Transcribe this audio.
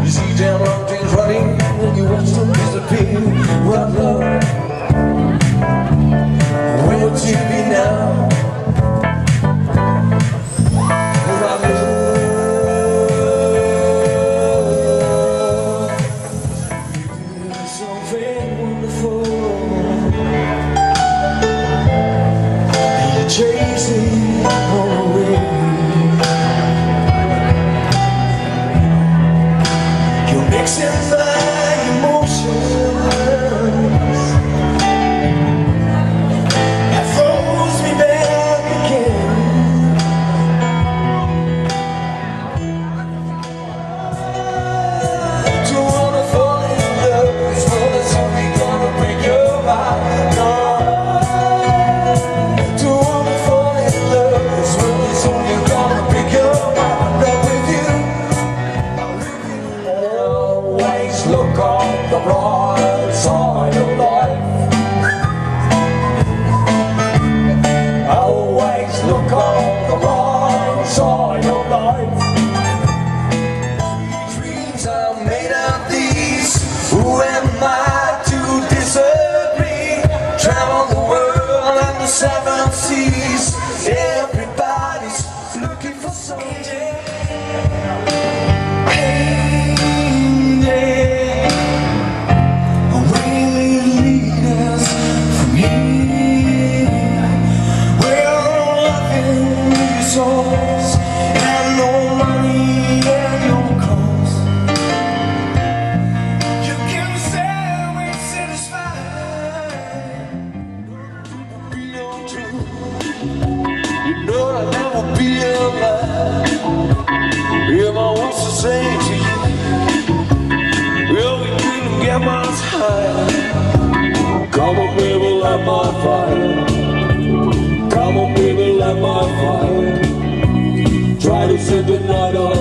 You see down on things running and you watch them disappear. What love? Where would you be now? Chasing away, you're mixing my emotions. That throws me back again. To wanna fall in love is more than something gonna break your heart. No. Look on the bright side of life. Always look on the bright side of life. Dreams are made of these. Who am I to disagree? Travel the world and the seven seas. Everybody's looking for something. And no money and no cause. You can say we're satisfied. Be your truth. You know I'll never be alive if I was to say to you, well, we couldn't get much higher. Come on, baby, light my fire. Come on, baby, light my fire. Try to set the night on